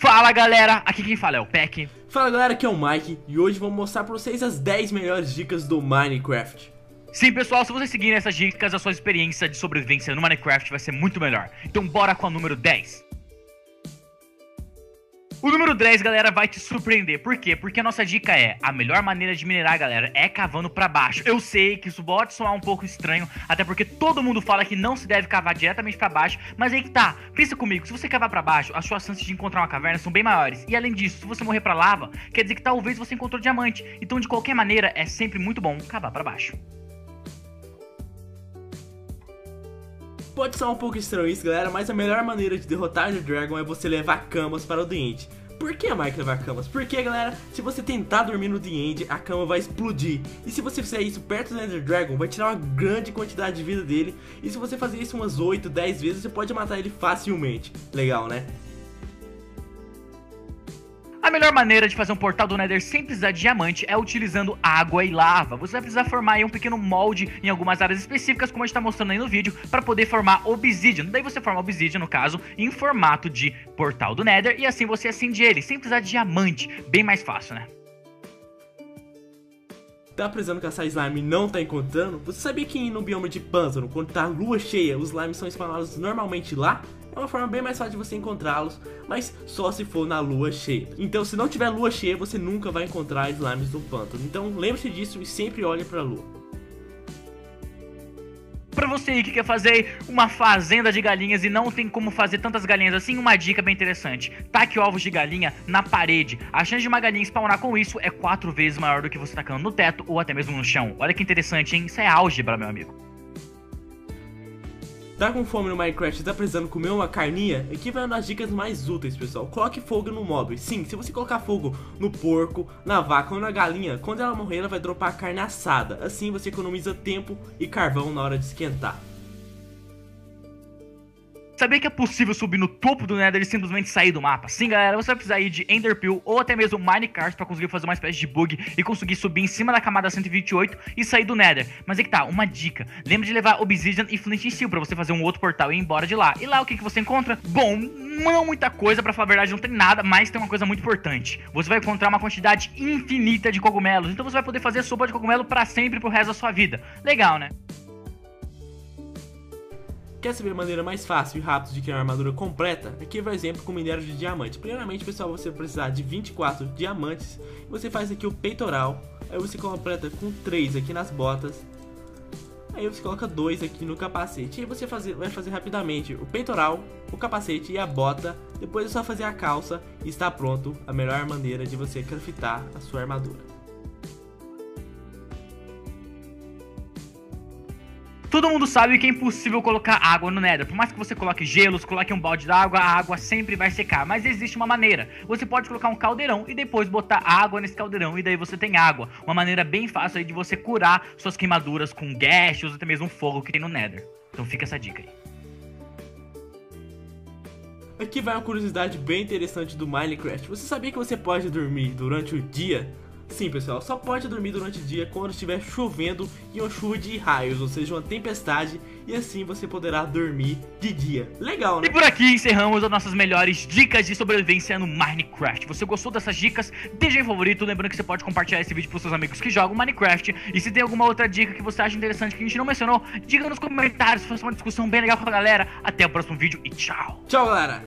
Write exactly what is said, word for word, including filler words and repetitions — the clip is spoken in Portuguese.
Fala galera, aqui quem fala é o Peck. Fala galera, aqui é o Mike e hoje vou mostrar pra vocês as dez melhores dicas do Minecraft. Sim pessoal, se vocês seguirem essas dicas, a sua experiência de sobrevivência no Minecraft vai ser muito melhor. Então bora com a número dez. O número dez, galera, vai te surpreender. Por quê? Porque a nossa dica é: a melhor maneira de minerar, galera, é cavando pra baixo. Eu sei que isso pode soar um pouco estranho, até porque todo mundo fala que não se deve cavar diretamente pra baixo. Mas aí que tá, pensa comigo, se você cavar pra baixo, as suas chances de encontrar uma caverna são bem maiores. E além disso, se você morrer pra lava, quer dizer que talvez você encontrou diamante. Então de qualquer maneira, é sempre muito bom cavar pra baixo. Pode soar um pouco estranho isso, galera, mas a melhor maneira de derrotar o Dragon é você levar camas para o The End. Por que, Mike, levar camas? Porque, galera, se você tentar dormir no The End, a cama vai explodir. E se você fizer isso perto do Ender Dragon, vai tirar uma grande quantidade de vida dele. E se você fazer isso umas oito, dez vezes, você pode matar ele facilmente. Legal, né? A melhor maneira de fazer um portal do Nether sem precisar de diamante é utilizando água e lava. Você vai precisar formar aí um pequeno molde em algumas áreas específicas, como a gente está mostrando aí no vídeo, para poder formar obsidian. Daí você forma obsidian, no caso, em formato de portal do Nether, e assim você acende ele, sem precisar de diamante. Bem mais fácil, né? Tá precisando caçar slime e não tá encontrando? Você sabia que no bioma de pântano, quando tá lua cheia, os slimes são spawnados normalmente lá? É uma forma bem mais fácil de você encontrá-los, mas só se for na lua cheia. Então, se não tiver lua cheia, você nunca vai encontrar slimes no pântano. Então, lembre-se disso e sempre olhe pra lua. Pra você aí que quer fazer uma fazenda de galinhas e não tem como fazer tantas galinhas assim, uma dica bem interessante: taque ovos de galinha na parede. A chance de uma galinha spawnar com isso é quatro vezes maior do que você tacando no teto ou até mesmo no chão. Olha que interessante, hein? Isso é álgebra, meu amigo. Tá com fome no Minecraft e tá precisando comer uma carninha? Aqui vai uma das dicas mais úteis, pessoal. Coloque fogo no mob. Sim, se você colocar fogo no porco, na vaca ou na galinha, quando ela morrer ela vai dropar carne assada. Assim você economiza tempo e carvão na hora de esquentar. Sabia que é possível subir no topo do Nether e simplesmente sair do mapa? Sim, galera, você vai precisar ir de Enderpeel ou até mesmo Minecart pra conseguir fazer uma espécie de bug e conseguir subir em cima da camada cento e vinte e oito e sair do Nether. Mas aí que tá, uma dica: lembre de levar Obsidian e Flint Steel pra você fazer um outro portal e ir embora de lá. E lá o que, que você encontra? Bom, não muita coisa, pra falar a verdade não tem nada, mas tem uma coisa muito importante: você vai encontrar uma quantidade infinita de cogumelos, então você vai poder fazer sopa de cogumelo pra sempre pro resto da sua vida. Legal, né? Quer saber a maneira mais fácil e rápida de criar uma armadura completa? Aqui vai o exemplo com minério de diamante. Primeiramente, pessoal, você vai precisar de vinte e quatro diamantes. Você faz aqui o peitoral, aí você completa com três aqui nas botas. Aí você coloca dois aqui no capacete. E aí você fazer, vai fazer rapidamente o peitoral, o capacete e a bota. Depois é só fazer a calça e está pronto a melhor maneira de você craftar a sua armadura. Todo mundo sabe que é impossível colocar água no Nether. Por mais que você coloque gelos, coloque um balde d'água, a água sempre vai secar. Mas existe uma maneira: você pode colocar um caldeirão e depois botar água nesse caldeirão e daí você tem água. Uma maneira bem fácil aí de você curar suas queimaduras com gas ou até mesmo fogo que tem no Nether. Então fica essa dica aí. Aqui vai uma curiosidade bem interessante do Minecraft. Você sabia que você pode dormir durante o dia? Sim, pessoal, só pode dormir durante o dia quando estiver chovendo e uma chuva de raios, ou seja, uma tempestade, e assim você poderá dormir de dia. Legal, né? E por aqui encerramos as nossas melhores dicas de sobrevivência no Minecraft. Você gostou dessas dicas? Deixa em favorito, lembrando que você pode compartilhar esse vídeo para os seus amigos que jogam Minecraft. E se tem alguma outra dica que você acha interessante que a gente não mencionou, diga nos comentários, faça uma discussão bem legal com a galera. Até o próximo vídeo e tchau! Tchau, galera!